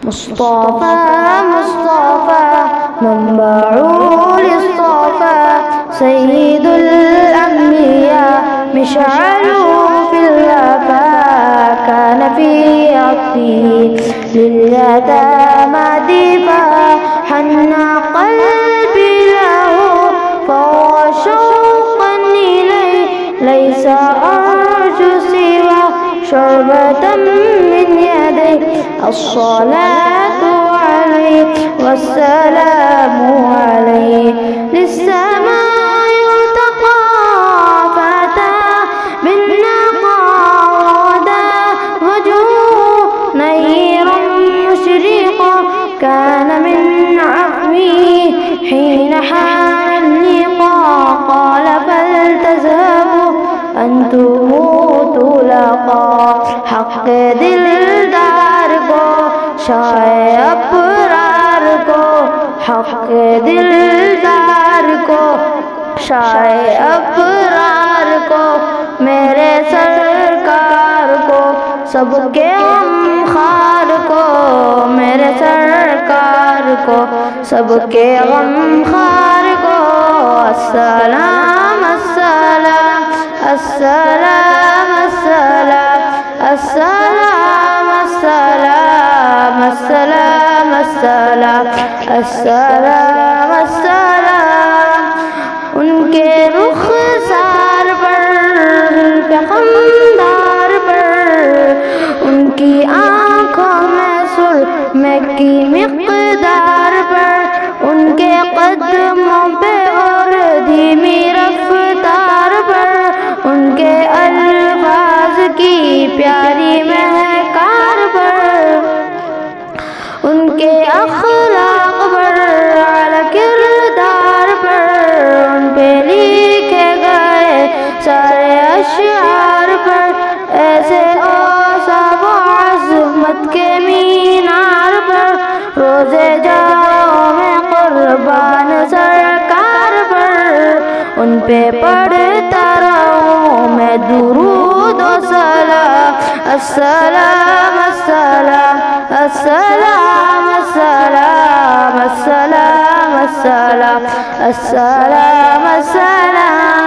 مصطفى مصطفى منبع للصفا سيد الأنبياء مشعل في الوفا كان في عطفه لليتامى دفا حن قلبي له فهو شوقا إليه ليس أرجو سوى شربة من يديه الصلاة عليه والسلام عليه للسماء يرتقى فتى بالنقى وغدا وجهه نيرا مشرقا كان من عفوه حين حان اللقاء قال فلتذهبوا أنتم طلقا حق دلدار کو شائع ابرار کو حق دلدار کو شائع ابرار کو میرے سرکار کو سب کے غمخوار کو میرے سرکار کو سب کے غمخوار کو السلام السلام السلام السلام السلام السلام السلام السلام السلام السلام ان کے رخسار پر پیغمبر پر ان کی آنکھوں میں سرمے کی مقدار پر ان کے قدموں پہ اور دھیمی رفتار پر ان کے الفاظ کی پیاری مہکار پر ان کے اخلاق پر اعلیٰ کردار پر ان پہ لکھے گئے سارے اشعار پر ایسے اوصاف و عظمت کے مینار پر روزے جاؤ میں قربان سرکار پر ان پہ پڑھتا رہوں میں درود و سلام السلام السلام السلام السلام السلام السلام السلام السلام